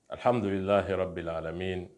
الحمد لله رب العالمين.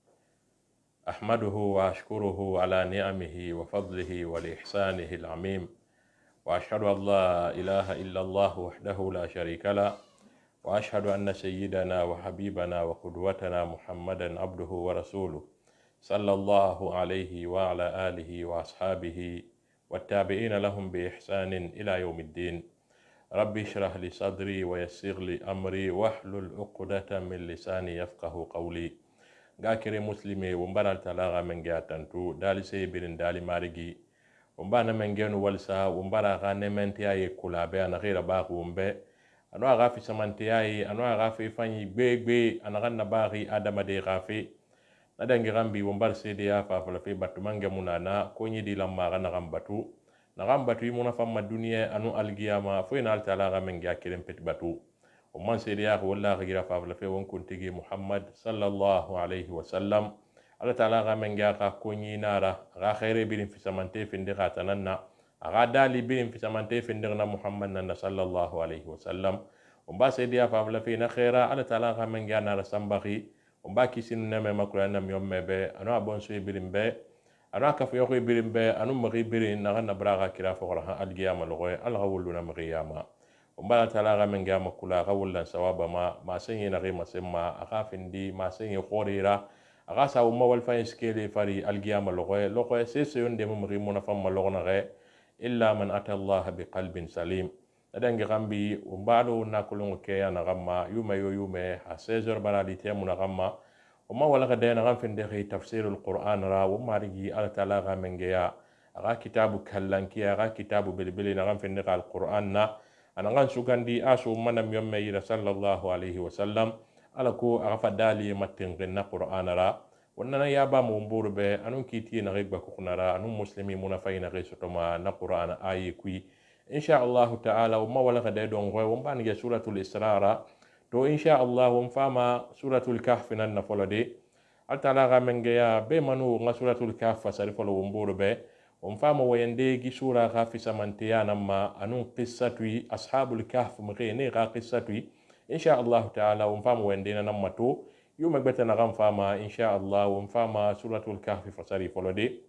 أحمده وأشكره على نعمه وفضله ولإحسانه العميم، وأشهد أن لا إله إلا الله وحده لا شريك له، وأشهد أن سيدنا وحبيبنا وقدوتنا محمدا عبده ورسوله صلى الله عليه وعلى آله وأصحابه والتابعين لهم بإحسان إلى يوم الدين. ربي اشرح لي صدري ويسر لي أمري واحلل عقدة من لساني يفقه قولي. غاكري مسلمي ومبانا تلاغا من جاتنتو دالي سيبرين دالي مارجي ومبانا من جنو والسا ومبانا غاني من تياي كلابي أنا غير باغ ومبي أنو أغافي سمانتياي أنو أغافي فاني بي أنا غانا باغي آدم دي غافي ندنجي غامبي ومبار سيديا فافلفي باتو مانجا منانا كوني دي لما غانا غامباتو nagam batu imuna famma duniya anu algiyama fo ina altalaga men ga kiren pet batu o man seriya walla gira fa la fe won kuntigi muhammad sallallahu alayhi wa sallam ala talaga men ga ka konyi nara ga khaire birin fi samante finde khatananna aga dali birin fi samante finde na muhammad nanna sallallahu alayhi wa sallam o ba seriya fa la fe na khaira ala talaga men ga nara sambahi o ba kisin na me makura na mi ommebe anu abon so birin be ana ka fiyo ko birin be anu magi birin na ganna braga kira fo raha algiyama logoy alga wuluna magiyama umbala talaga men gama kula ga wulan sawaba ma senyi na rima semma aka findi ma senyi khorira aka sa umma wal fa iskele fari algiyama logoy sese yonde mo magi mona famma logona ge illa man ata allah biqalbin salim adangi gambi umbalo na kulungu ke ya na gamma yume ha 16h baralite muna gamma وما ولا غدينا غن فين دخي تفسير القرآن را وما رجي على تلاغا من جيا أغا كتاب كلانكي أغا كتاب بلبلي نغن فين دخي القرآن نا أنا غن سكان دي آسو من يوم يرى صلى الله عليه وسلم على كو أغا فدالي متنغنا قرآن را وننا يابا مبور به أنو كيتي نغيق بكوكنا را أنو مسلمي منافين نغي ستما نقرآن آي كوي إن شاء الله تعالى وما ولا غدي دون غوي وما نجي سورة الإسراء to insha Allah won fama suratul kahf nan na folode altala ga mengeya be manu nga suratul kahf fasari folo womboro be won fama wayende gi sura ga fi samantiya namma anun qissatu ashabul kahf mghene ga qissatu insha Allah ta'ala won fama wayende na namma to yuma beta na gam fama insha Allah won fama suratul kahf fasari folode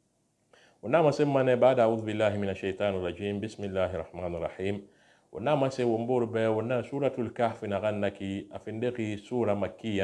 ونعم سمنا بعد أعوذ بالله من الشيطان الرجيم بسم الله الرحمن الرحيم ونعم سومبور به ونا سورة الكهف نغنكي أفندقي سورة مكية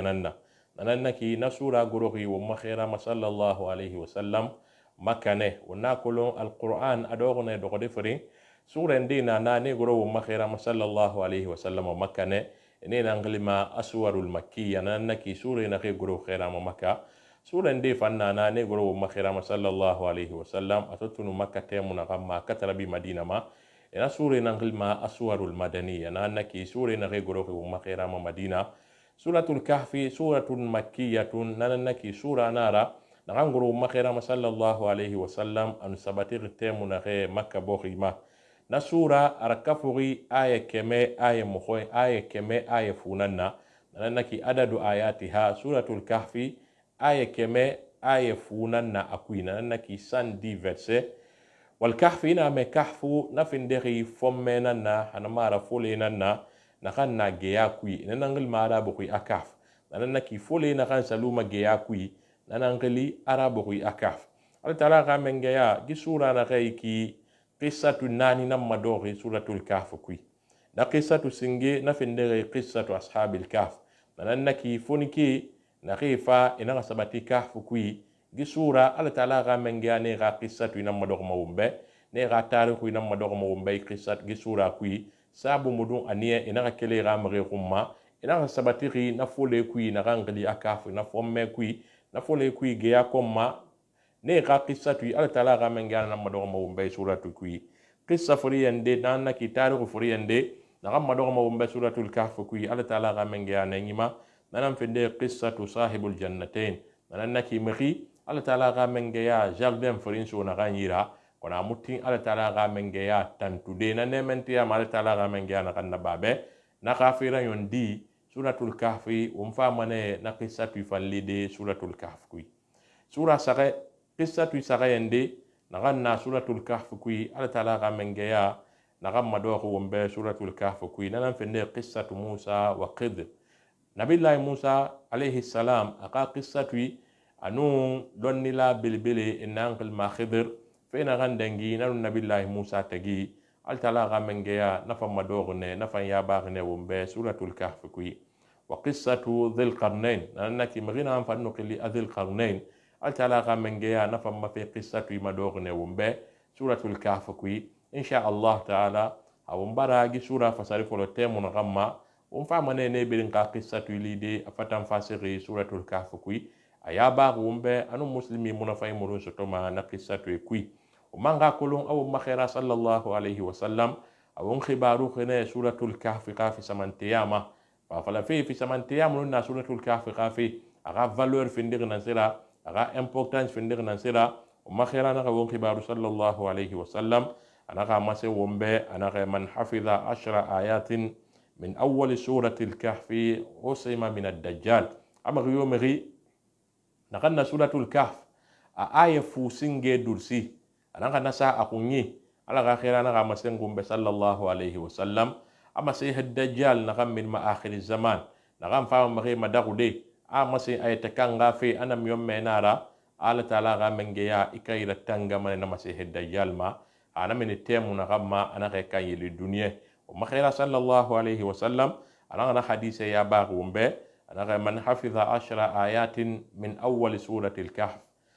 ننكي نسورة غروغي ومخيرا صلى الله عليه وسلم مكانه وناكلون القرآن أدوغنا دغدفرين سورة دينا ناني غرو ومخيرا صلى الله عليه وسلم مكانه إننا نغلما أسور المكية ننكي سورة نغي غرو خيرا مكة سورة دي فانا ناني غرو ومخيرا صلى الله عليه وسلم أتتون مكة تيمنا غما كتربي مدينة ما ina sura nangil ma aswarul madaniya na annaki sura na regoro ko makira ma madina suratul kahfi suratun makkiyatun nanannaki sura nara na ngoro makira ma sallallahu alaihi wasallam an sabatir temu na re makka bokhima na sura arakafuri aya keme aya mukhoy aya keme aya funanna nanannaki adadu ayatiha suratul kahfi aya keme aya funanna akuina nanannaki 110 verset والكهف هنا ما كهفو نفن دغي فمنا نا انا ما رفولينا نا نخنا جياكوي ننغل ما رابوي اكاف ننكي فولينا كان سلوما جياكوي ننغلي ارابوي اكاف على ترى غامن جيا دي سوره نا كي قصه ناني نما دوغي سوره الكهف كوي دا قصه سنجي نفن دغي قصه اصحاب الكهف ننكي فونيكي نخيفا انا سبتي كهف كوي gi sura ala taala ga mengia ne ga qissatu ina madog mawumbe ne ga tarikhu ina madog mawumbe qissat gi sura kui sabu mudun aniye ina ga kele ga mare khumma ina ga sabatiri na fole kui na ga ngli akafu na fomme kui na fole kui ge yakomma ne ga qissatu ala taala ga mengia na madog mawumbe suratu kui qissa furiyande nanna ki tarikhu furiyande na ga madog mawumbe suratul kahf kui ala taala ga mengia na nyima nanam fende qissatu sahibul jannatain nanna ki mari ala taala ga mengeya jardin forin so na ganyira kona mutin ala taala ga mengeya tantude na nementi ya ala taala ga mengeya na kanna babe na kafira yondi suratul kahfi umfa mane na qissatu fallide suratul kahf kui sura sare qissatu sare yende na ganna suratul kahf kui ala taala ga mengeya na gamma do ko wombe suratul kahf kui na nan fende qissatu musa wa qidr nabillahi Musa alayhi salam aka qissatui anu donnila bilbili inankil ma khidir fena gandangi nanu nabillahi Musa tagi altala ga mengeya nafa madogne nafa yabagne wumbe suratul kahf kui wa qissatu dhil qarnain nanaki magina am fanno qili adhil qarnain altala ga mengeya nafa ma fi qissatu madogne wumbe suratul kahf kui insha Allah taala awumbara gi sura fasari folo temun gamma fama ne birin ka qissatu lide afatan fasiri suratul kahf kui ayaba wumbe anu muslimi munafai murun sotoma na qissatu kui manga kulun aw makhira sallallahu alaihi wasallam awon khibaru khine suratul kahf qafi samantiyama fa fala fi samantiyama na suratul kahf qafi aga valeur findir nan sira aga importance findir nan sira makhira na awon khibaru sallallahu alaihi wasallam anaka mase wombe anaka man hafiza 10 ayatin min awwal suratil kahf usima min ad-dajjal ama yomri nakanna suratul kahf aya fusinge dursi ananga nasa akunyi ala ga khirana ga masengum be sallallahu alaihi wasallam ama say dajjal na kam min ma akhir zaman na kam fa ma khima dagude ama say ay takanga fi anam yomme nara ala taala ga mengeya ikayra tanga man na masih dajjal ma ana min temu na gamma ana ka kayili dunya o ma khira sallallahu alaihi wasallam ana hadise ya ba gumbe ana man hafiza 10 ayatin min awwal suratil kahf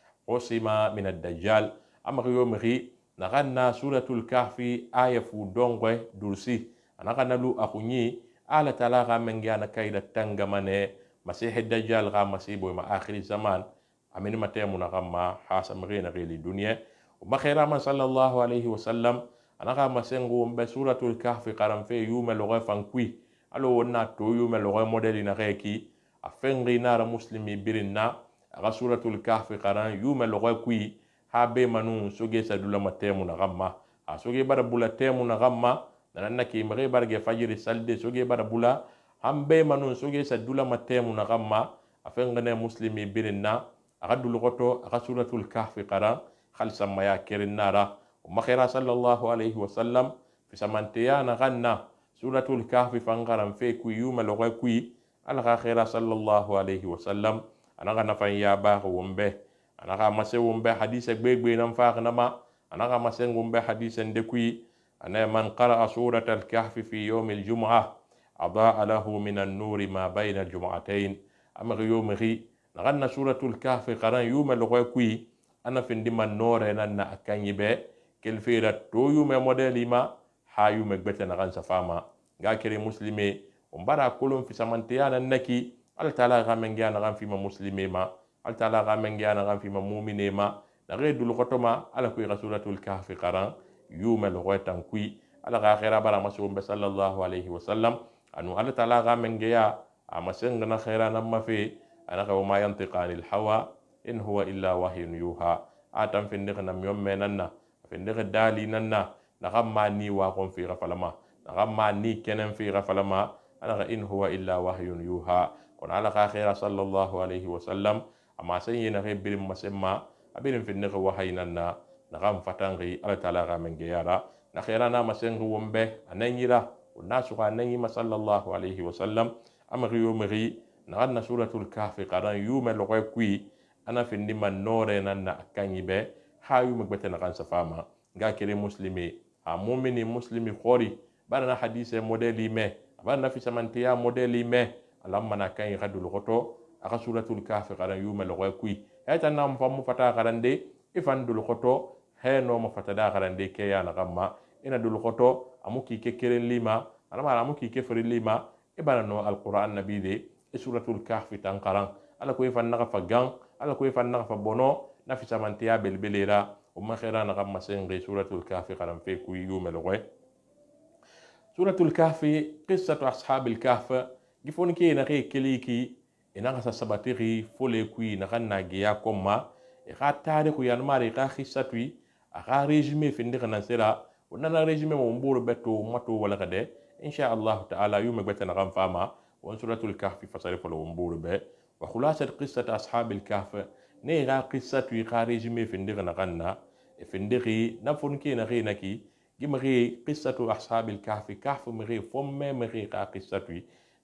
usima min ad-dajjal amri yomri naganna suratul kahfi aya fu dongwe dursi anaka nalu akunyi ala talaga mengiana kayda tangamane masih dajjal ga masibo ma akhir zaman amin matemu na gamma hasamri na gili dunya wa khaira man sallallahu alaihi wasallam anaka masengo mbe suratul kahfi qaramfe yume logo fankui alo wonna to yume logo modeli na reki afengri na muslimi birinna aga suratul kahfi qaran yume logo kui habe manu soge sadula matemu na gamma a soge bara bula temu na gamma nanna ki mare barge fajiri salde soge bara bula hambe manu soge sadula matemu na gamma afengane muslimi birinna agadul goto aga suratul kahfi qara khalsa maya kirinara umakhira sallallahu alaihi wasallam fi samantiya na ganna suratul kahfi fangaram fe ku yuma logo ku ala khira sallallahu alaihi wasallam anaga nafan ya ba wumbe anaka mase wumbe hadise gbegbe nam faaqna ma anaka mase wumbe hadise ndekui ana man qara suratal kahfi fi yawm al-jum'ah adaa lahu min an-nur ma bayna al-jum'atayn ama yawmi naganna suratul kahfi qaran yuma logoy ana findi man nore nanna akanyibe kel fira to yume modeli ma ha yume gbete nagan safama ga kere muslime umbara kulum fi samantiyana naki al taala gamengiya nagan fi ma muslime ma altala ga mengiya na gam fi ma mu'mine ma na redul qotoma ala ku rasulatul kahfi qaran yumel qotan kui ala ga khaira bara masum be sallallahu alaihi wasallam anu ala tala ga mengiya amasen na khaira nam ma fi ana ka ma yantiqanil hawa in huwa illa wahyun yuha atam fi ndik nam yomme nanna fi ndik dali nanna na gamma ni wa kon fi rafalama na gamma ni kenen fi rafalama ana in huwa illa wahyun yuha kon ala ga khaira sallallahu alaihi wasallam amma sai yana kai birin masemma abirin finne ko wahaynanna na gam fatangi ala taala ga men yara na khaira na masen wombe ananyira nasu ka ananyi sallallahu alaihi wasallam amri yomri na ganna suratul kahfi qaran yume lokoy kui ana finni man nore nanna akanyibe hayu magbete na kan safama ga kire muslimi a mu'mini muslimi khori barana hadise modeli me barana fi samantiya modeli me alamma na kan yadul goto aka suratul kahfi qaran yume logoy kui eta nam famu fata qarande ifan dul khoto he no ma fata da qarande ke ya na gamma ina dul khoto amuki ke keren lima anama amuki ke feri lima ibana no alquran nabi de suratul kahfi tan qaran ala ko ifan na fa gang ala ko ifan na fa bono na fi samantiya belbelera umma khaira na gamma sengi suratul kahfi qaran fe ku yume logoy suratul kahfi qissatu ashabil kahf gifon ke na ke keliki ina ka sabatiri fole kui na kanna giya komma e ka tarihu yan mari ka khissatui aka résumé finde kana sera wonna résumé mo mburu beto mato wala kade insha Allah ta'ala yuma betana kan fama wa suratul kahf fasari folo mburu be wa khulasat qissat ashabil kahf ne ga qissatui ka résumé finde kana kanna e finde ri na fonki na ri naki gimri qissatu ashabil kahf kahf mri fomme mri ka qissatui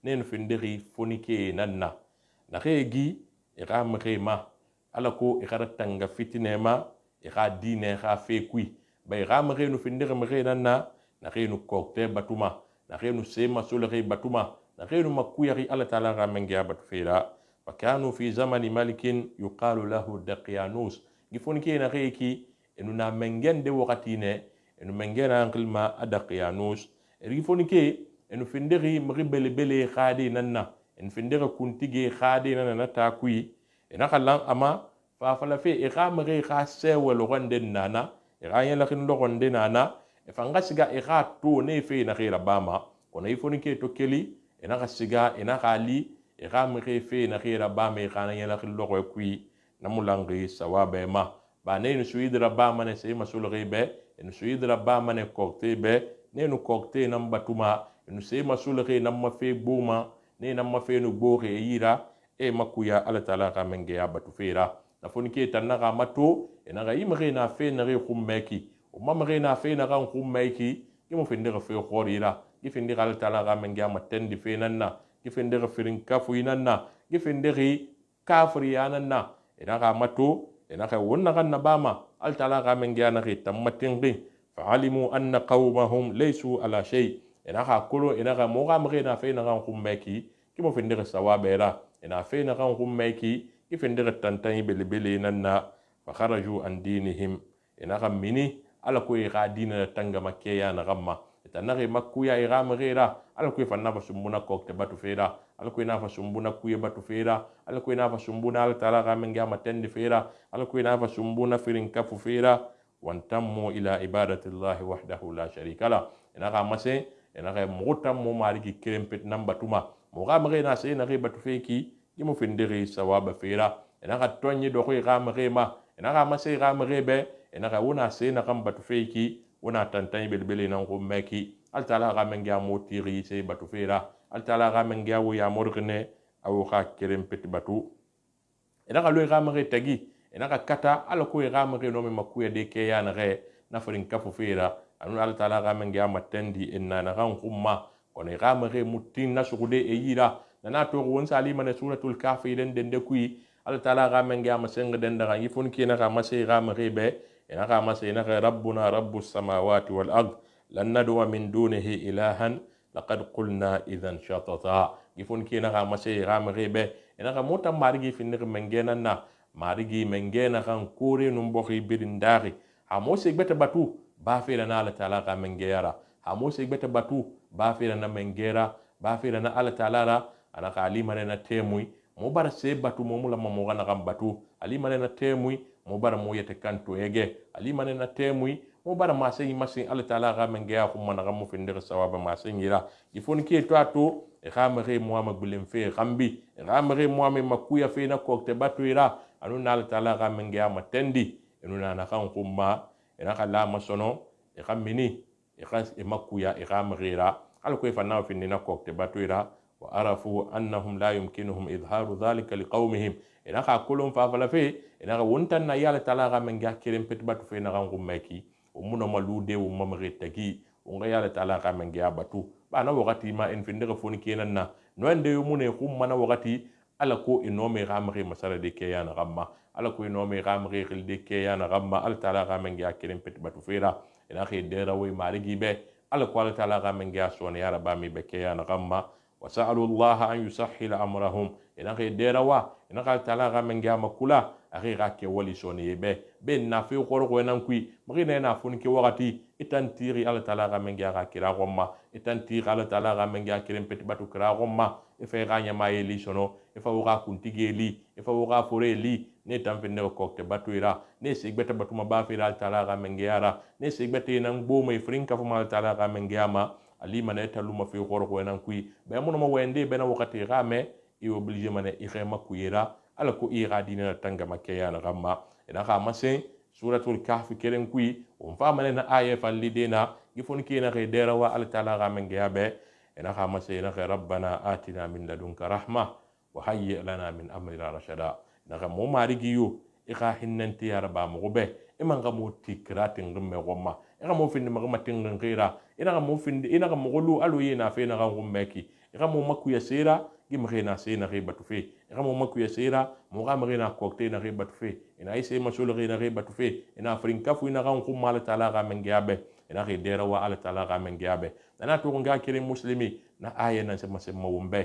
nenu findiri fonike nanna na regi ira mrema ala ko ira tanga fitinema ira dine ira fekui ba ira mrenu findiri mre nanna na renu kokte batuma na renu sema sulri batuma na renu makuyari ala taala ramengia batufira fakanu fi zamani malikin yuqalu lahu Daqyanus gifonike na reki enu na mengende wakati ne enu mengena anqilma Daqyanus gifonike enu findiri mri bele khadi nanna en findiri kuntige khadi nanna na takui ena kallan ama fa fala fe mri kha sewel gonde nana yela kin lo gonde nana e fanga siga to ne fe na khira bama kono ifonike to keli ena ka siga ena khali mri fe na khira bama khana yela kin lo kui namulangi sawabe ma ba ne nu suidra bama ne sey masul ghibe en suidra bama ne kokte be ne nu kokte nam batuma nu se masulke nam mafe boma ne nam mafe no bore yira e makuya ala taala ka menge ya batu fera na fonike tanna ka mato e na ga imre na fe na re khummeki o mamre na fe na kan khummeki imo finde ga fe khorira gifinde ala taala ka menge ya matendi fe nanna gifinde ga firin kafu inanna gifinde ri kafri yananna e na ga mato e na ga wonna kan nabama ala taala ka menge ya na ri tammatingi fa'alimu anna qawmahum laysu ala shay ena ka kolo ena ka moga mre na fe na kan kummeki ki mo findere sawabera ena fe na kan kummeki ki findere tantan belebele nanna fa kharaju an dinihim ena ka mini ala ko ga dina tanga makeya na gamma tanare makuya ira mrera ala ko fa na fa sumbuna kokte batu fera ala ko na fa sumbuna kuye batu fera ala ko na fa sumbuna ala tala ga menga matende fera ala ko na fa sumbuna firin kafu fera wantammu ila ibadati llahi wahdahu la sharika la ena ka mase ena ga mutam mo marigi kerempet namba tuma mo ga mare na se na ga batu feki gimo findiri sawaba fera ena ga tonyi do ko ga mare ma ena ga mase ga mare be ena ga wona se na kam batu feki wona tantan belbele nan ko meki al taala ga menga mo tiri se batu fera al taala ga menga wo ya morgne aw ga kerempet batu ena ga lo ga mare tagi ena ga kata ala ko ga mare no me makuya de ke ya na ga na farin kafu fera anu ala taala ga menga matendi enna na kan humma kono ga mare mutin na sugude e yira na to won salima na suratul kahfi den de kuyi ala taala ga menga masenga den da yi fon ki na ga mase ga mare be ena ga mase na ga rabbuna rabbus samawati wal ard lan nadwa min dunihi ilahan laqad qulna idhan shatata gifon ki na ga mase ga mare be ena ga mota marigi finir mengena na marigi mengena kan kore num bokhi birindari ha mo se gbeta batu ba fera na ala taala ka mengera ha mo se gbeta batu ba fera na mengera ba fera na ala taala ana ka alima na temui mo bar se batu mo mula mo gana kam batu alima na temui mo bar mo yete kanto ege alima na temui mo bar ma se masin ala taala ka mengea ko man ga mo findir sawaba ma se ngira ifon ki to ato e khamre mo ma gulen fe khambi e khamre mo ma makuya fe na ko te batu ira anu na ala taala ka mengea matendi enu na kan kumma ena kala masono e kamini e khas e makuya e khamrira al ko fa na finina ko te batu ira wa arafu annahum la yumkinuhum idharu dhalika liqaumihim ena ka kulum fa fala fe ena ka wontan na yala tala ga men ga kerem pet batu fe na kan meki o muno malude o mamre tagi o nga yala tala ga men ga batu ba na wakati ma en finde ga foni kenan na no ende yo mune khum mana wakati ala ko inome gamre masala de ke yana gamma ala ko inome gamre khil de ke yana gamma al tala ga men ga kerem pet batu fera ena khi dera we marigi be ala ko ala tala ga men ga sone yara ba mi be ke yana gamma وسألوا الله أن يسهل أمرهم إن أخي ديروا إن أخي تلاغا من جام كلا أخي غاكي ولي سوني بين نافي وقرق وننكوي مغينا نافون كي وغتي إتنتيري على تلاغا من جام كرا غما إتنتيري على تلاغا من جام كريم بتباتو كرا غما إفا غانيا ما يلي سونو إفا وغا كنتيجي لي إفا وغا فوري لي نيتام في نيو كوكت باتو إرا نيسيك بتا باتو مبافي على تلاغا من جارا نيسيك بتا ينان بومي فرينكا فما على تلاغا من جاما ali mana taluma fi khoro ko nan kui be mun ma wende be na wakati game i oblige mane i khema kuyira ala ko i gadina tanga makeya na gamma ina ka mase suratul kahf kelen kui on fa mane na aya falidina gifon ki na dera wa al taala gamen gabe ina ka mase ina ka rabbana atina min ladunka rahma wa hayyi lana min amrina rashada na ka mo marigiyo i kha hinnanti ya rabba mo be iman ga mo tikratin ngumme gomma ina mo fin ma tingan gira ina ga mo fin ina ga mo lu alu yina fe na ga ngummeki ikamu maku ya sera gimrena sena rebatu fe ikamu maku ya sera muga mrena kokte na rebatu fe ina ise masulu na rebatu fe ina frinkafu ina kan kum ala taala ga mengiabe ina ke dera wa ala taala ga mengiabe na to nga kire muslimi na aya na sema sema wumbe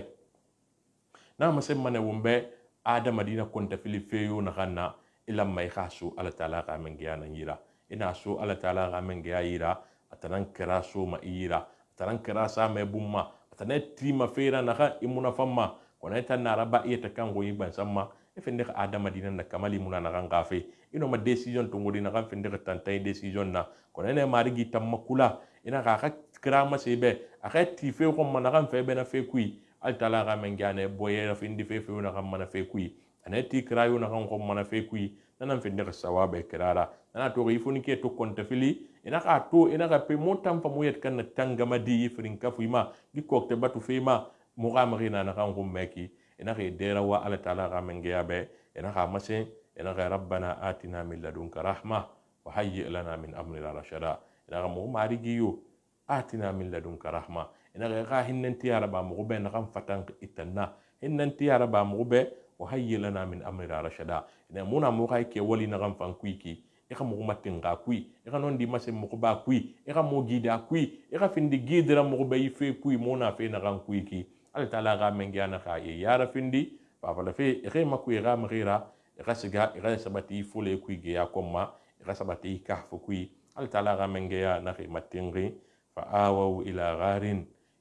na masema na wumbe ada madina konta fili feyo na kanna ila mai khasu ala taala ga mengiana yira ina so ala taala ga mengia yira atanan kira so ma yira atanan kira sa me bumma atanan trima fera na ka imuna famma kona ta na raba ita kan go yiban samma efende ka ada madina na kamali muna na kan gafe ino ma decision to ngodi na kan fende ka tantai decision na kona ne marigi tamakula ina ka kira ma sebe aka ti fe ko man na kan fe be na fe kui al taala ga mengiane boye na findi fe fe na kan mana fe kui aneti kira yo na kan ko mana fe kui nanan fende ka sawabe kirara nana to ifuni ke to konta fili ina ka to ina ka pe motam fa moyet kan tangama di frin ka fuima di kokte batu fima mugamrina na kan gummeki ina ke dera wa ala taala ga mengiabe ina ka masin ina ka rabbana atina min ladunka rahma wa hayyi lana min amrina rashada ina ka mu marigiyo atina min ladunka rahma ina ka hinnanti araba mu be na kan fatan itanna hinnanti araba mu be wa hayyi lana min amrina rashada ina muna mu kai ke wali na kan fan kuiki ika mu matin ga kui ika non di mase mu ba kui ika mu gida kui ika findi gidra mu be ife kui mona fe na kan kuiki al taala ga mengiana ka e yara findi fa fa fe ika ma kui ga mgira ika siga ika sabati fule kui ge ya komma ika sabati ka fu kui al taala ga mengia na ke matingi fa awu ila gharin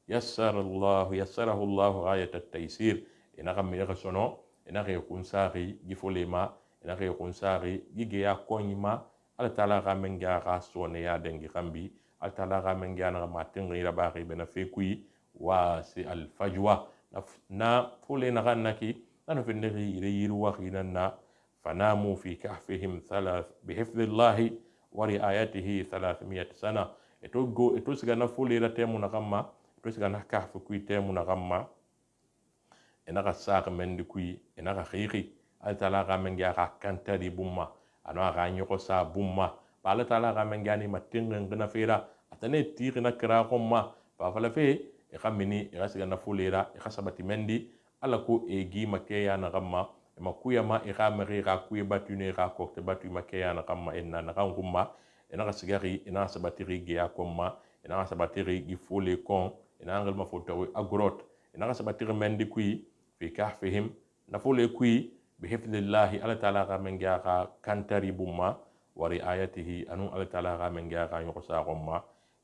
yassarahu Allah ghayat at-taysir ina kam mi ika sono ina ke kunsari gifulema ina ke kunsari gige ya konyima ala taala ga menga ga sone ya dengi kambi ala taala ga menga na matin gira ba ri bena fe kui wa si al fajwa na fule na ganaki na fi ndiri ire yiru wa na fanamu fi kahfihim thalath bihifdillah wa riayatihi 300 sana eto siga na fule ra temu na kamma eto siga na kahfu kui temu na kamma ina ka saaka mendi kui ina ka khiri ala taala ga menga ka kantari bumma ana ga nyoko sa bumma ala taala ga menga ni matinga ngana fera atane tiri na kra komma fa fala fe e khamini e gasiga na fulera e khasabati mendi ala ko e gi makeya na gamma e makuya ma e ga meri ga kuye batune ga kokte batu makeya na gamma enna na kan kumma ina gasigari ina sabati ri ya komma ina sabati ri gi fule kon ina ngal ma foto agrot ina sabati mendi kui fi kahfihim na fule kui bihifdillahi ala taala ga menga ga kantari bumma wa riayatihi anu ala taala ga menga ga yoko sa gomma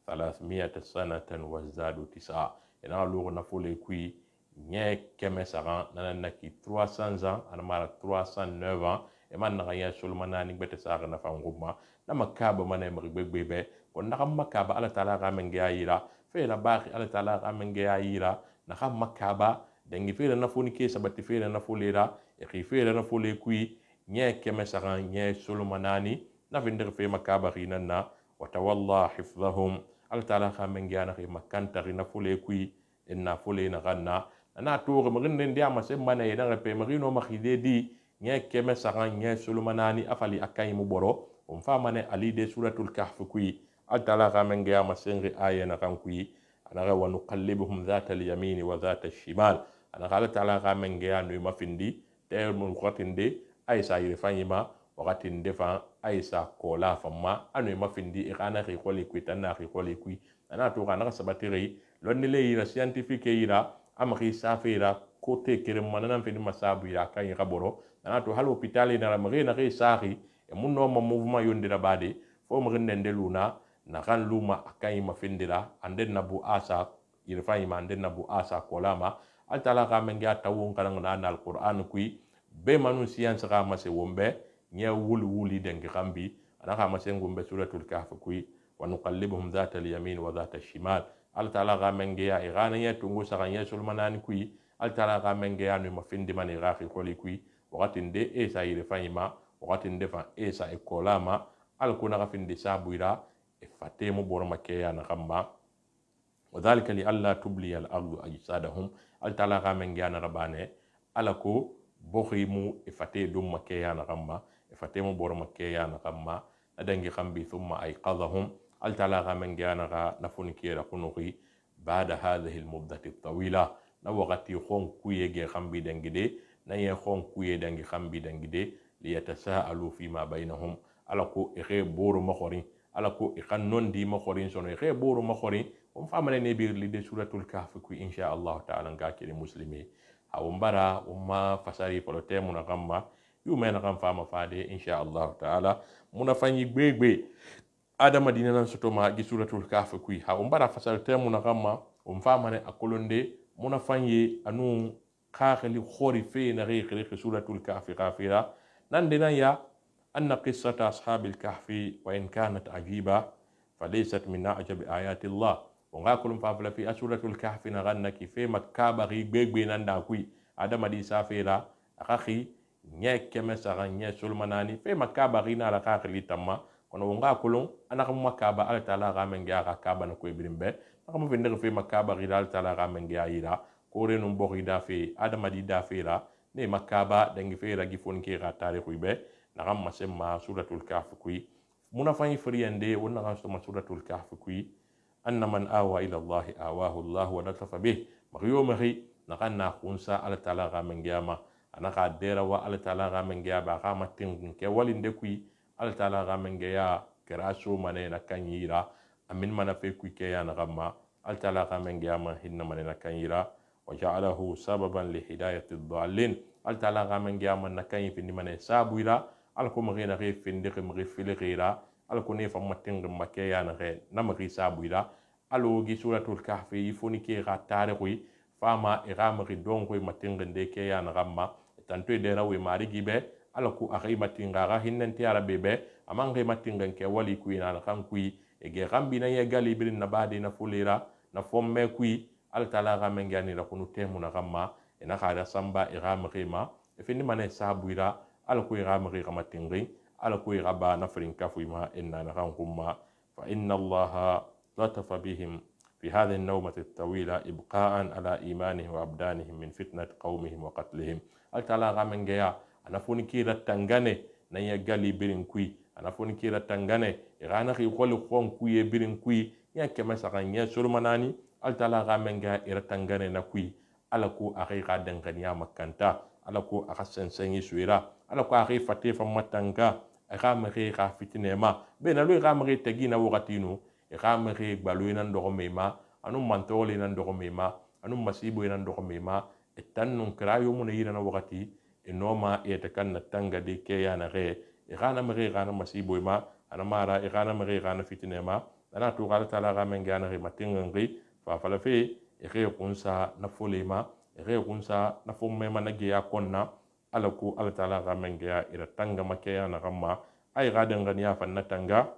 300 sanatan wazadu 9 ina lu na fule kui nye keme saran nana ki 300 ans ana mara 309 ans e man na ya sulmana ni bete sara na fanguma na makaba mane mrigbebe ko na makaba ala taala ga menga yira fe la baaxi ala taala ga menga yira na xam makaba dengi fere na foni ke sabati fere na folera e khi fere na fole kui nye keme saran nye sulmanani na vindir fe makaba rinana wa tawalla hifdhahum al taala khamenga na khi makanta rina fole kui enna fole na ganna na to go mrin ndia ma se mane na pe marino ma khide di nye keme saran nye sulmanani afali akai mu boro fa mane ali de suratul kahf kui al taala khamenga ma sengi aya na kan kui ana wa nuqallibuhum dhata al yamin wa dhata al shimal ana kala taala ga menga no mafindi ter mun kwatinde aisa yire fanyima wakati ndefa aisa kola famma anu mafindi ikana ri koli kwitana ri koli kwi ana to kana sabatiri lonnile ira scientifique ira amri safira kote kere manana findi masabu ira kan raboro ana to hal hôpital ina ramri na ri sahi e mun no mouvement yondira bade fo mo rende luna na kan luma akai mafindira anden nabu asa yire fanyima anden nabu asa kolama al taala ga menga tawon kan na alquran kui be manu science ga ma se wombe nya wuli dengi gambi ana ga ma se ngombe suratul kahf kui wa nuqallibuhum dhata al yamin wa dhata al shimal al taala ga menga ya igana ya tungu sa nya sulmanani kui al taala ga menga ya no mafindi mani ga kholi kui wakati nde e sa yire fanyima wakati nde fa e sa e kolama al kuna ga findi sabuira e fatemu boroma ke ya na gamma وذلك لألا تبلي الأرض أجسادهم التلا غامن جانا ربانه ألكو بخيمو إفتي دم مكيانا غما إفتيمو بور مكيانا غما أدنجي خمبي ثم أيقظهم التلا غامن جانا نفون كيرا كنوغي بعد هذه المدة الطويلة na wakati khon kuye ge khambi dangide na ye khon kuye dangi khambi dangide liyatasaalu fima bainahum ala ko e boro makhori ala ko e kan non di makhori sono e boro makhori on famane ne bir li de suratul kahf ku insha Allah ta'ala ngakiri muslimi hawmbara umma fasari polote muna kamma yu mena kam fama fade insha Allah ta'ala muna fanyi gbegbe adama dina nan soto ma gi suratul kahf ku hawmbara fasari te muna kamma famane akolonde muna fanyi anu khali khori fe na ghi suratul kahf kafira nandina ya anna qissata ashabil kahfi wa in kanat ajiba falaysat min a'jab ayati Allah wonga kulum fafla fi suratul kahfi na ganna ki fe makaba ri gbegbe nanda kui adama di safira akhi nye keme sara nye sulmanani fe makaba ri na la khali tamma kono wonga kulum anaka makaba ala taala ga men ga kaba na ko ibrimbe akam fe ndere fe makaba ri ala taala ga men ga yira kore num bokhi da fe adama di da fera ne makaba dangi fera gi fon ke ga tarikhu be na gam masemma suratul kahf kui muna fayi friyande wonna ga suratul kahf kui anna man awa ila Allah awahu Allah wa latafa bih magyo mari nakanna khunsa ala taala ga mengiyama anaka dera wa ala taala ga mengiyaba ga matin ke walinde kui ala taala ga mengiya keraso mane na kanyira amin mana fe kui ke ya na gamma ala taala ga mengiyama hinna mane na kanyira wa ja'alahu sababan li hidayati ad-dallin ala taala ga mengiyama na kanyi fi mane sabuira ala ko mari na re fi ndike mari fili gira ala ko ne fa matin make ya na re na mari sabuira alo gi suratul kahfi ifoni ke ga tarikhi fama iramri don ko matin de ke ya na gamma tanto de rawe mari gibe ala ko akhi matin ga hinnan ti arabe be amange matin ke wali ku ina kan ku e ge gambi na ye gali bin na bade na fulira na fomme ku al tala ga men gani ra kunu temu na gamma ina khara samba iramri ma e fini mane sabuira ala ko iramri ga matin ala ko iraba na frin kafu ma inna na kan kumma fa inna allaha لطف بهم في هذه النومة الطويلة إبقاء على إيمانهم وأبدانهم من فتنة قومهم وقتلهم أكتلا غامن جيا أنا فوني كيرا تنغاني نيا غالي بيرين كوي أنا فوني كيرا تنغاني إغانا خي خولي خوان كوي بيرين كوي يا كما سغان يا سلماناني أكتلا غامن جيا إرا تنغاني نكوي ألكو أخي غادن غنيا مكانتا ألكو أخسن سنجي سويرا ألكو أخي فتيفا متنغا أخامخي غافتيني ما بين ألو أخامخي تجينا وغتينو ikamere gbalu nan dogo mema anu mantoli nan dogo mema anu masibo nan dogo mema etannun krayo mun yira na wakati enoma etekanna tanga de ke ya na re ikana mere kana masibo ma ana mara ikana mere kana fitnema ana to qala taala ga men gana re matingi fa fala fe ire kunsa na folema ire kunsa na fomme mana ge ya konna alaku ala taala ga men ga ira tanga make ya na gamma ay ga dangani ya fanna tanga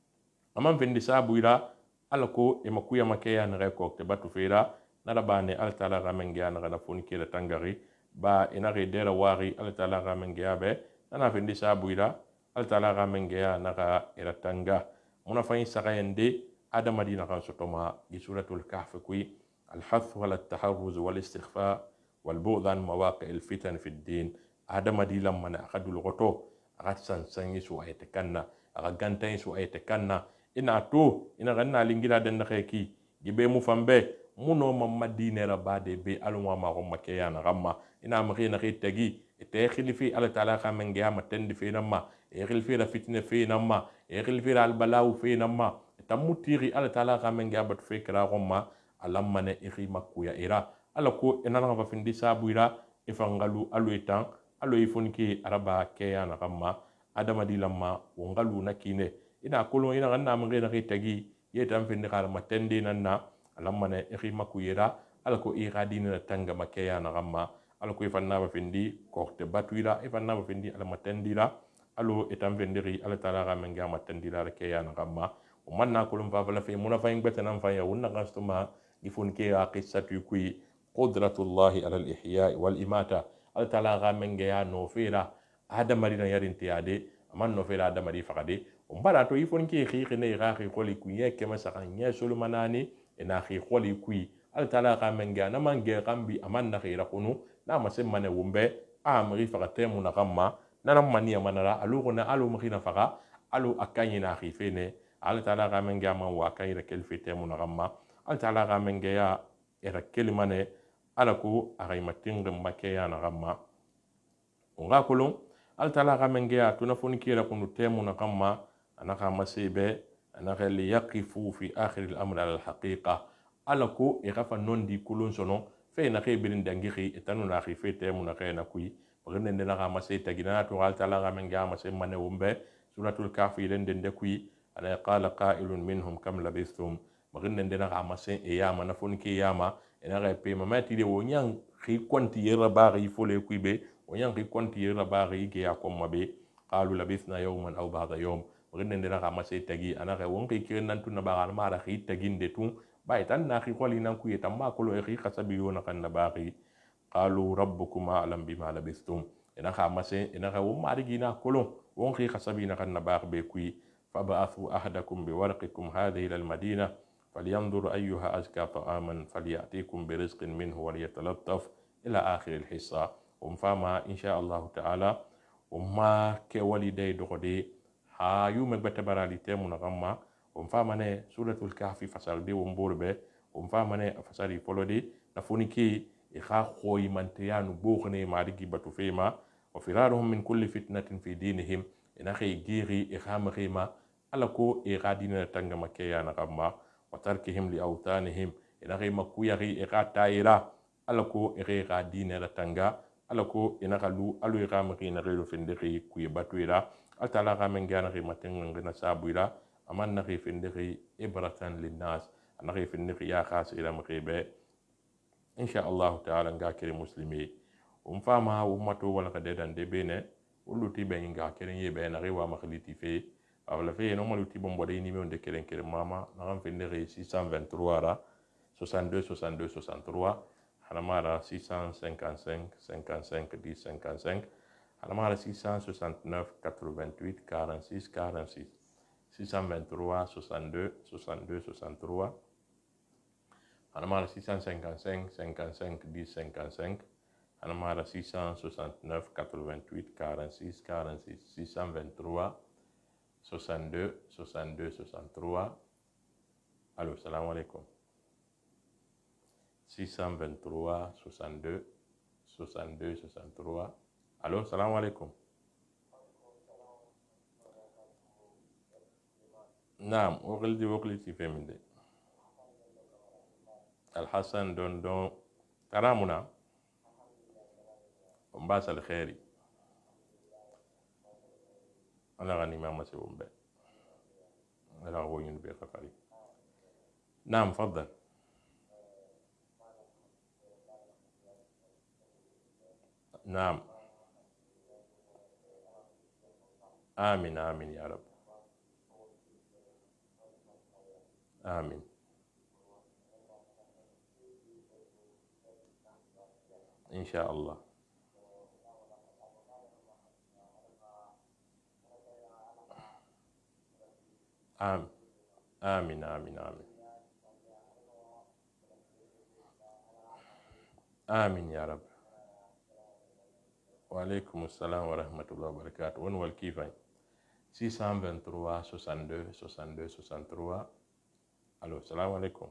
aman fendi sabuira ala ko e makuya makeya na ko te batu fera na rabane ala taala ga mengiya na na foni kila tangari ba ina re dera wari ala taala ga mengiya be na fendi sabuira ala taala ga mengiya na ga ira tanga muna fayin sagayende adama dina kan sotoma di suratul kahf kui al hath wal taharruz wal istighfa wal bu'd an mawaqi' al fitan fi ad-din adama dilam mana akadul goto agat sansangi su ayete kanna aga gantain su ayete kanna ina to ina ganna lingira den na kheki gibe mu fambe muno mamma dinera bade be alwa ma ko make yana gamma ina ma khina khitagi ite khilifi ala taala ka men gama tendi fi namma e khilifi la fitne fi namma e khilifi al bala'u fi namma tamutiri ala taala ka men gaba fi kra gomma alamma ne ikhi makuya ira ala ko ina na fa findi sabuira ifangalu alu etan alu ifunki araba ke yana gamma adama dilamma wongalu nakine ina kolon ina ganna mange na tagi yetam finde kala matende nanna alamma ne ikhi makuyira alko iradina na tanga makeya na gamma alko ifanna ba findi korte batuira ifanna ba findi ala matendira alo etam vendiri ala tala ga menga matendira keya na gamma o manna kolon fa fala fe muna fa ingbeta nan fa ya wonna gastuma ifun ke qissatu kui qudratullahi ala al-ihya wal imata ala tala ga menga ya no fira adama dina yarinti ade aman no fira adama di fakade umbara to ifon ki khikhi ne ghahi kholi ku ye kema sakan ye sulumanani ina khi kholi ku al tala ka menga na mange gambi aman na khira kunu na masemma ne wumbe amri fakate mun gamma na mani manara alu na alu mkhina faka alu akanyi na khifene al tala ka menga man wa kayra kelfite mun gamma al tala ka menga ya era kelimane ala ko agayma tingin make yana gamma nga kolon altala gamenge ya tuna foni kira kunu temu na gamma anaka masebe anaka li yaqifu fi akhir al-amr ala al-haqiqa ala ko e gafa nondi kolon sono fe na ke birin dangi etanu na fe temu na ke na kui bagande na ga masay tagina to altala gamenge ya masay mane wumbe suratul kahfi len de kui ana qala qa'ilun minhum kam labithum bagande na ga masay e yama na foni ki yama ena ga pe mamati de wonyang khi konti yera bari fole kuibe wonyang khi konti yera bari ke ya komma be qalu labithna yawman aw ba'da yawm bagande na ga masay tagi ana ga wonki kiran tun na bagal mara khi taginde tun bay tan na khi kholi nan kuye tamma ko lo khi kasabi yona kan na bari qalu rabbukum a'lam bima labithtum ena ga masay ena ga wumari gina kolon wonki kasabi na kan na bari be kui fab'athu ahadakum biwarqikum hadhihi ila al-madinah فلينظر أيها أزكى طعاما فليأتيكم برزق منه وليتلطف إلى آخر الحصة ومفاما إن شاء الله تعالى وما كوالدي دغدي ها يوم بتبرالي تيمون غما ومفاما نه سورة الكهف فصل دي ومبور به ومفاما نه فصل فلودي نفوني كي إخا خوي منتيان بوغني ماريكي باتوفيما وفرارهم من كل فتنة في دينهم إن أخي جيري إخا مخيما ألكو إخا دينا تنغم كيانا غما وتركهم لأوثانهم إن غي مكويا غي إغا تايرا ألكو إغا دين رتنغا ألكو إن غلو ألو إغا مغين غيرو فندغي كوي باتويرا أتالا غامن غانا غي متنغن غنا سابويرا أمان نغي فندغي إبرة للناس نغي فندغي يا خاص إلى مغيبة إن شاء الله تعالى نغا كري مسلمي ومفاما ومتو ولا قديدان دي بيني ولو تيبين نغا كري يبين غي ومخليتي فيه awla fe no malu ti bombo de numéro de kelen kelen mama na ram fende 623 ra 62 62 63 hanamara 655 55 10 55 hanamara 669 88 46 46 623 62 62 63 hanamara 655 55 10 55 hanamara 669 88 46 46 623 62 62 63. Allô, salam alaikum. 623 62 62 63. Allô, salam alaikum. Naam, وقلتي فهمت. الحسن دون كرامنا ومباس الخيري أنا غني ما مسوي به أنا غوين بقفري. نعم فضل. نعم آمين آمين يا رب آمين إن شاء الله آمين آمين آمين آمين آمين يا رب. وعليكم السلام ورحمة الله وبركاته. ون والكيفين 623 62 62 63. ألو السلام عليكم.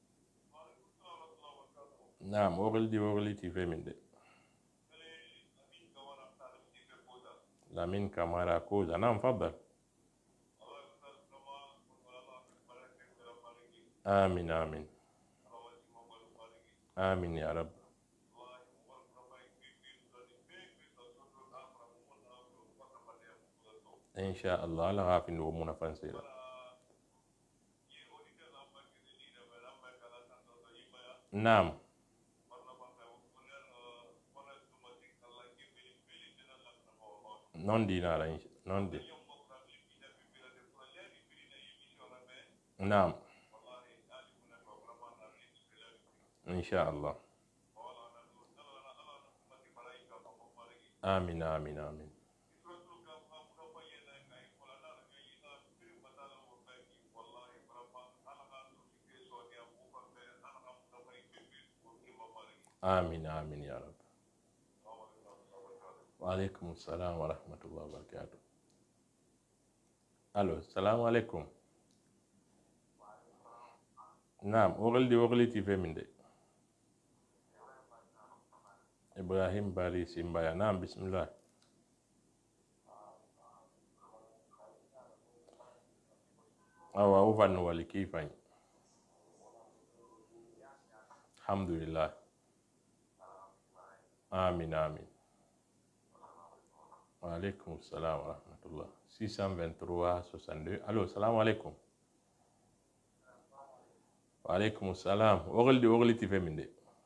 نعم وغلتي في من دي لامين كامارا كوزا. نعم فضل. آمين آمين آمين يا رب. إن شاء الله لا غافين ومنا فنسيرا. نعم non di nala non di. نعم إن شاء الله. آمين آمين آمين. آمين آمين يا رب. وعليكم السلام ورحمة الله وبركاته. ألو السلام عليكم. نعم وغلتي في من دي Ibrahim Bari Simbaya. Naam, bismillah. Awa ufan wali kifany. Alhamdulillah. Amin, amin. Wa alaikum salam wa rahmatullah. 623 62. Allô, salam alaikum. Wa alaikum salam. Ogli tifeminde.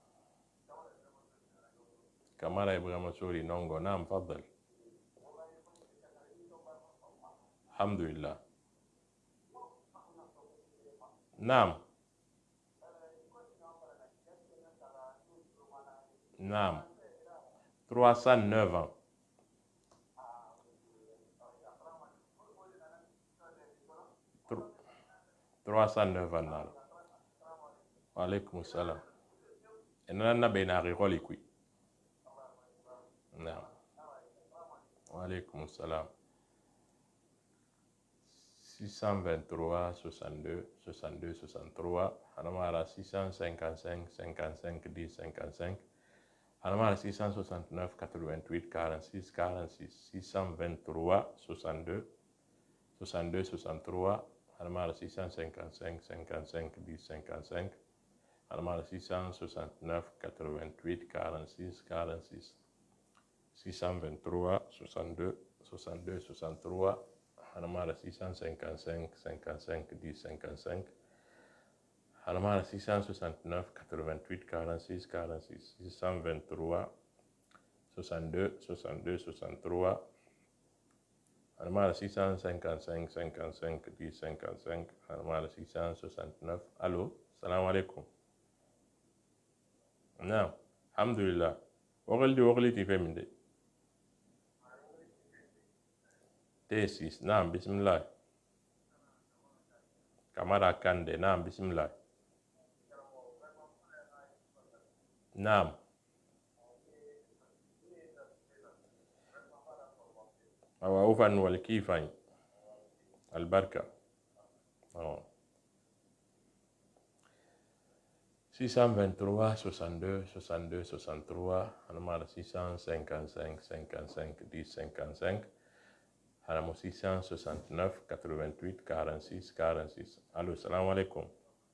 Kamara Ibrahim Sori Nongo. Naam, faddal. Alhamdulillah. Naam. Naam. 309 ans. 309 ans nala. Wa alaikum salam. Enana na bena rikoli kui. Naam. Wa alaikum salam. 623 62 62 63. Hanamara 655 55 10 55. Hanamara 669 88 46 46. 623 62 62 63. Hanamara 655 55 10 55. Hanamara 669 88 46 46. 623 62 62 63. Hanamara 655 55 10 55. Hanamara 669 88 46 46. 623 62 62 63. Hanamara 655 55 10 55. Hanamara 669. Allô, salam alaikum. Naam, alhamdulillah. Ogli tifeminde. T6. Naam, bismillah. Kamara Kande. Naam, bismillah. Naam. Awa ufan wal kifany. Albarka. Oh. 623 62 62 63. Hanamara 655 55 10 55. Hanamo 669 88 46 46. Allô, salam alaikum.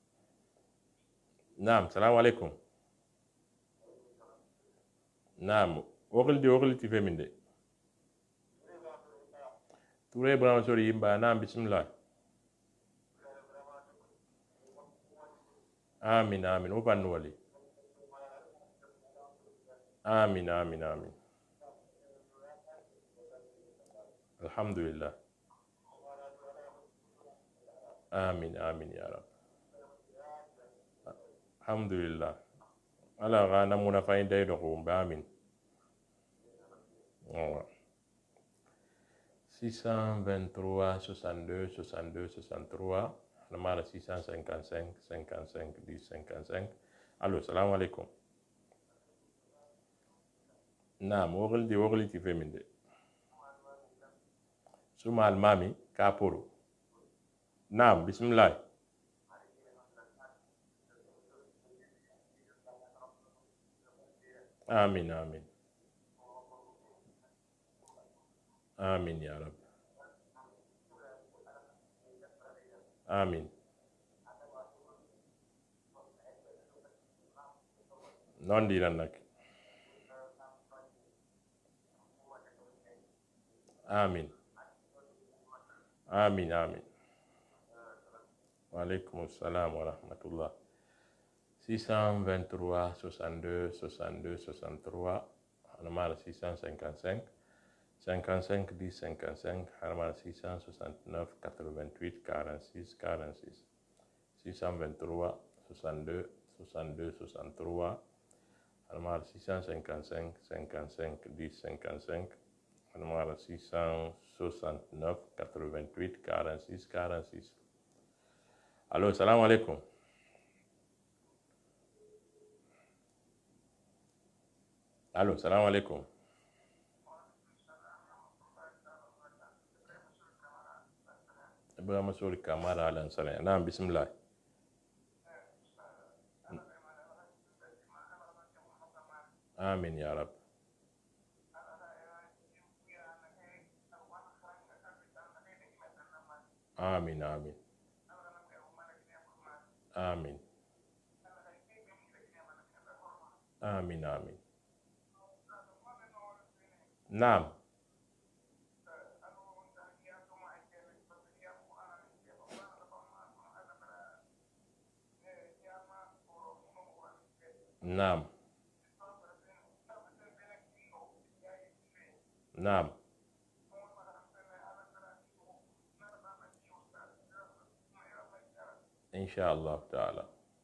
Naam, salam alaikum. Naam, ogli tifeminde. Touré Ibrahim Sori Yimba. Naam, bismillah. Amin, amin. Ufan wali. Amin, amin, amin. Alhamdulillah. Amin, amin ya Rab. Alhamdulillah. Ala gana muna fayin day do kumba amin. 623 62 62 63. Hanamara 655 55 10 55. Allô, salam alaikum. Naam, ogli tifeminde. Suma almami kapuru. Naam, bismillah. Amin, amin. Amin ya Rab. Amin. Non diran nak. Amin. Amin, amin. Wa alaikum salam wa rahmatullah. 623 62 62 63. Hanamara 655 55 10 55. Hanamara 669 88 46 46. 623 62 62 63. Hanamara 655 55 10 55. Hanamara 669 88 46 46. Allô, salam alaikum. Allô, salam alaikum. Ibrahim Sori Kamara Alan Salam. Naam, bismillah. Amin ya Rab. amin amin amin amin amin naam naam naam inshallah taala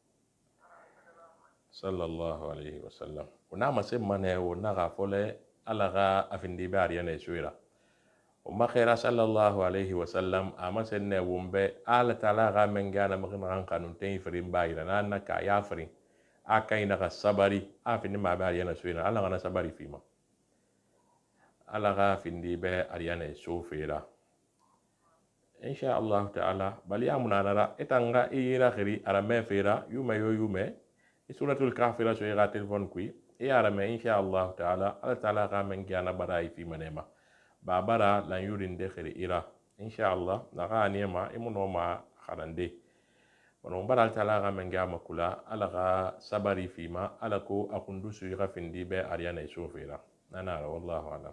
sallallahu alaihi wasallam una mase mane wona ga fole ala ga afindi bari yana suira o makhira sallallahu alaihi wasallam ama senne wumbe ala taala ga men gana magin ran kanun tay firin bayira na ka ya firin akai na ga sabari afindi ma bari yana suira ala ga na sabari fima ala ga afindi be ariana sufira insha Allah taala bali amuna nara etanga ira khiri ara me fira yume suratul kahfi la so ira telefon kui e ara me insha Allah taala ala taala ga men gana barai fi manema babara lan yurin de khiri ira insha Allah na ga niema imuno ma kharande wono bara taala ga men gama kula ala ga sabari fi ma ala ko akundu su ira findi be ariana sufira nana wallahu alam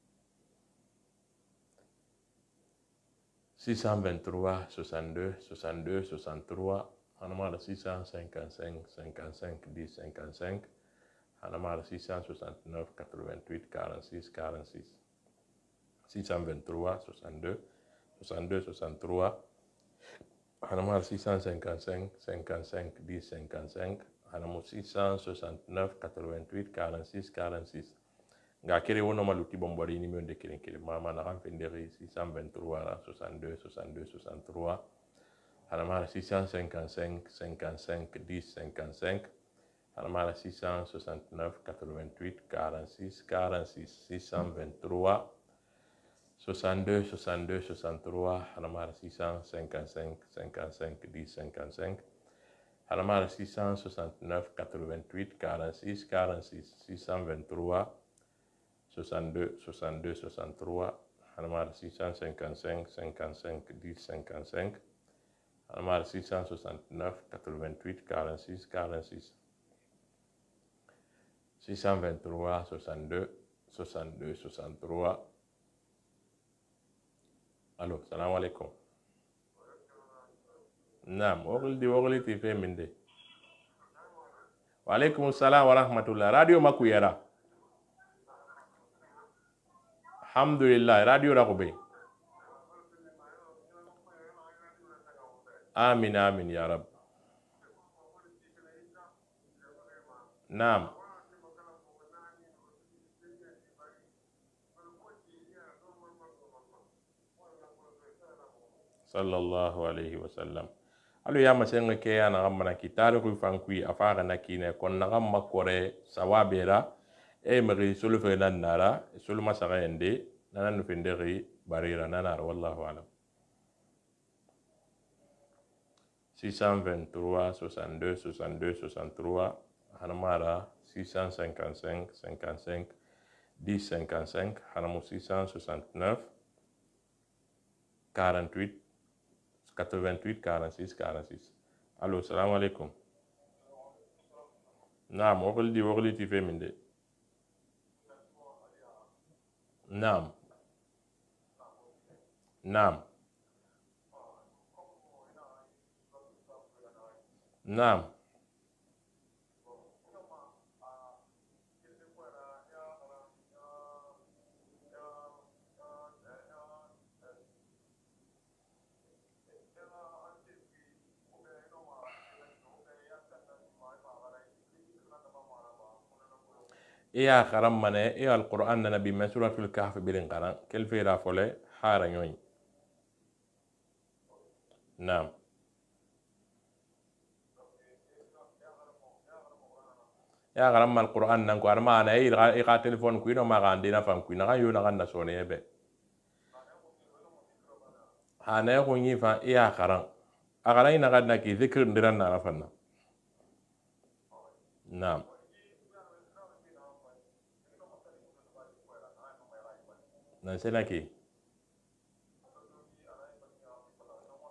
623 62 62 63 Hanamara 655 55 10 55 Hanamara 669 88 46 46 623 62 62 63 Hanamara 655 55 10 55 Hanamo 669 88 46 46 nga kere wono maluki bombori ni mionde kere mama na kan fenderi 623 62 62 63 Hanamara 655 55 10 55 Hanamara 669 88 46 46 623 62 62 63 Hanamara 655 55 10 55 Hanamara 669 88 46 46 623 62 62 63 Hanamara 655 55 10 55 Hanamara 669 88 46 46 623 62 62 63 Allo, salam alaikum. Naam, wogli ti fe minde. Wa alaikum salam wa rahmatullah. Radio makuyara. Alhamdulillah, radio rakobe. Amin amin ya rab. Naam. Sallallahu alaihi wasallam. Alu ya masenga ke ya na gamana kitare ku fankui afara na kine kon na gamma kore sawabera e mari sulufe nan nara sulu masaka ende nanan fenderi barira nanar wallahu alam. 623 62 62 63 Hanamara 655 55 10 55 Hanamu 669 48 88 46 46 Allo, salam alaikum. Naam, wogli ti fe minde. Naam. Naam. Naam. Iya kharam mane iya alquran na nabi min suratul kahf birin qaran kel fira fole hara nyoy. Naam. Ya kharam mal quran nan ko arma na ika telefon ku ino ma gandi na fam ku na yo na ganda sone ebe. Hana ko nyi fa iya kharam. Agara ina gadna ki zikr ndiran na rafanna. Naam. Nan sena ki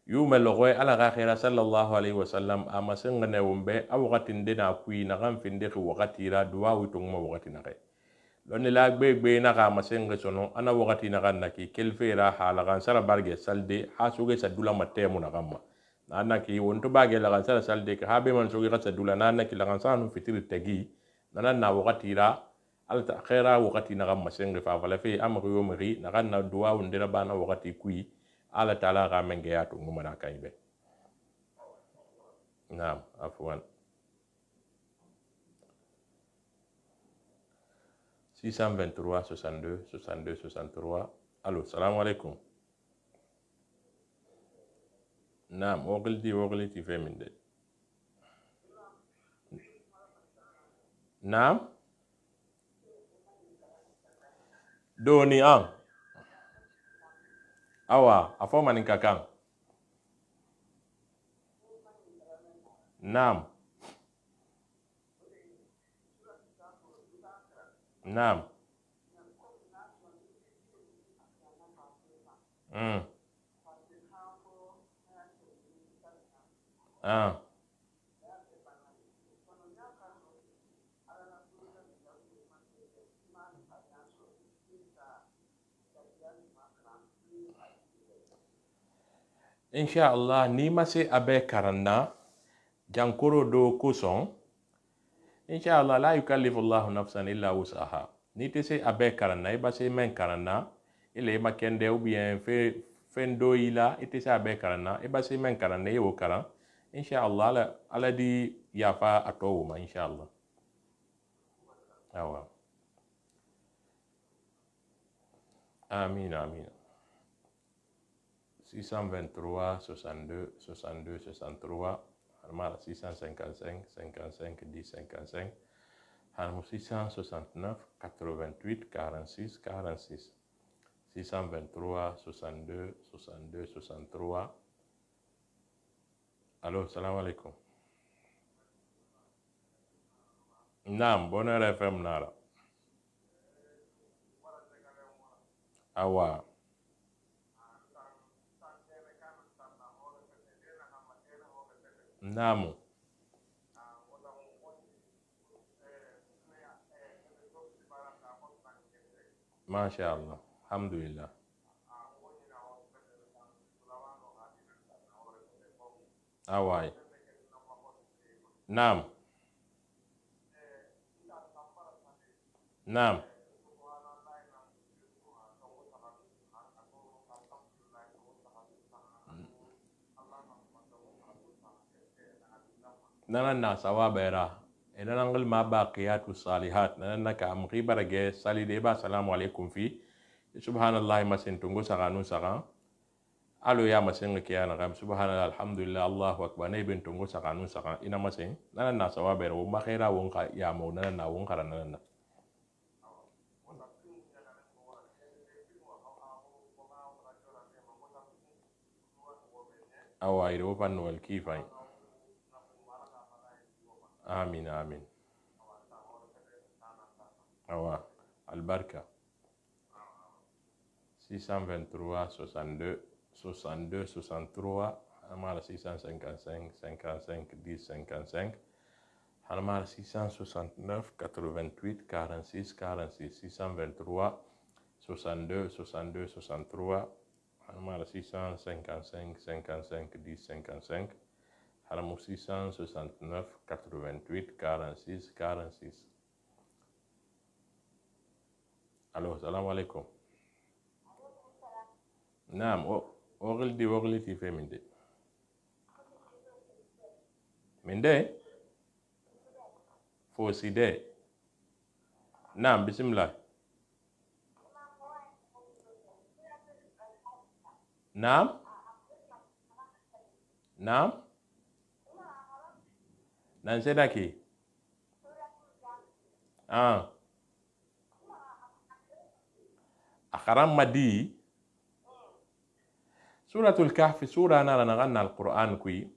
yume logoy ala ga khira sallallahu alaihi wasallam ama sengane wumbe a wakati ndena kui na kan finde ki wakati ra duwa witung ma wakati na kai lonni la gbe na ga masenge sono ana wakati na kan naki kelfera hala kan sara barge salde ha suge sadula matemu na gamma na ki wonto bage la kan sara salde ka habe man suge ka sadula na ki la kan sanu fitiri tagi na wakati ra al ta khira wakati na gamma senge fa fala fe amru yomri na kan na duwa ndena bana wakati kui ala taala ga menge ya to ngumana kaybe naam afwan 623 62 62 63 allo salam alaikum naam wogilti feminde naam doni an awa afo manin kakan naam naam ah insha Allah ni mase abe karanna jankoro do kuson insha Allah la yukallifu Allahu nafsan illa wusaha ni te se abe karanna iba se men karanna ile ma kende ou bien fendo ila ite se abe karanna iba se men karanna yo karan insha Allah ala di yafa atowo ma insha Allah awa amin amin 623 62 62 63 harmala 655 55 10 55 harmo 669 88 46 46 623 62 62 63 allo salam alaikum naam Bonheur FM nara awa namu masha Allah alhamdulillah awai nam nam nanan na sawabera idan an gulma baqiyatu salihat nanan naka am khibara ge sali de ba assalamu alaikum fi subhanallahi masin tungo saganu saga alo ya masin ke yana gam subhanallah alhamdulillah allahu akbar ne bin tungo saganu saga ina masin nanan na sawabera wo ma khaira won ka ya mo nanan na won karan nanan awa iro pan wal kifai amin amin awa albarka 623 62 62 63 hamara 655 55 10 55 hamara 669 88 46 46 623 62 62 63 hamara 655 55 10 55 Haram 669 88 46 46 allo salam alaikum naam wogilti fe minde foside naam bismillah naam naam nan seda ki akharam madi suratul kahfi sura nara naganna alquran kui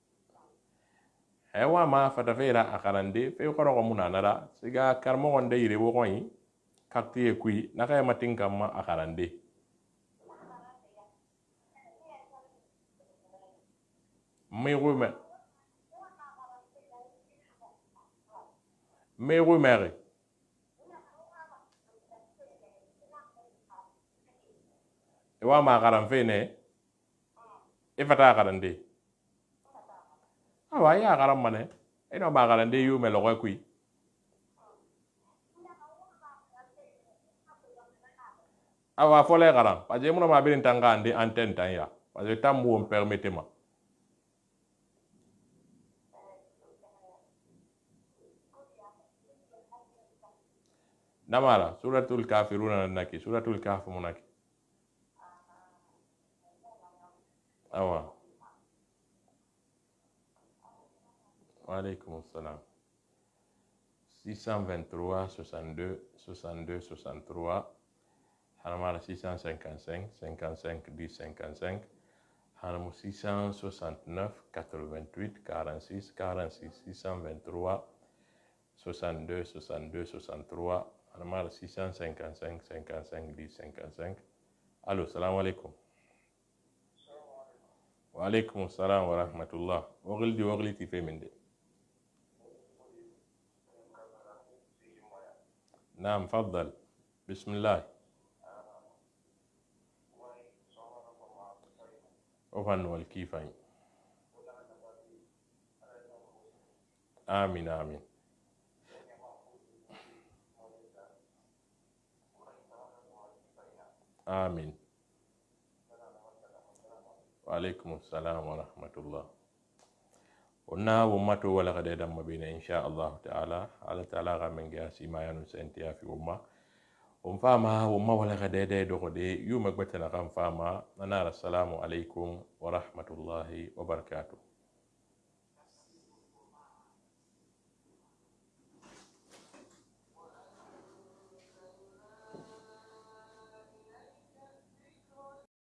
hewa ma fatafera akharande fe ko muna nara siga karmo gonde yire wo koyi kakti kui nakay matinka ma akharande mi rume mi rumere wa ma garan fene ifata garande awa ya garan mane ino ma garande yu me lo kui awa fole garan parce que mo ma birin tanga andi antenne tan ya parce que tam mo permettez ma namara suratul kafiruna naki suratul kahf munaki awa wa alaykum assalam 623 62 62 63 hanamara 655 55 10 55 hanamu 669 88 46 46 623 62 62 63 hanamara 655 55 10 55 allo salam alaikum wa alaikum assalam wa rahmatullah wogilti fe min de نعم فضل بسم الله وفن والكيفين آمين آمين آمين وعليكم السلام ورحمة الله قلنا وماتو ولا غدا دم بينا إن شاء الله تعالى على تعالى من جاسي ما ينسنتيا في فاما وما ولا غدا دغدي يوم بتنا فاما أنا السلام عليكم ورحمة الله وبركاته